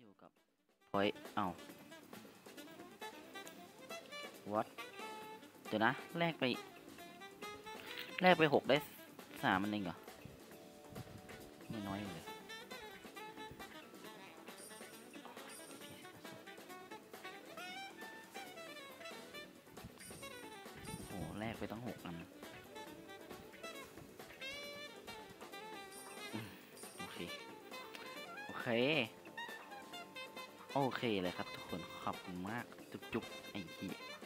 อยู่กับพอยเอ้าวัดเดี๋ยวนะแลกไป6ได้3มันเองเหรอไม่น้อยเลยโอ้แลกไปตั้ง6 อันโอเคโอเคโอเคเลยครับทุกคนขอบคุณมากจุ๊บๆไอ้เหี้ย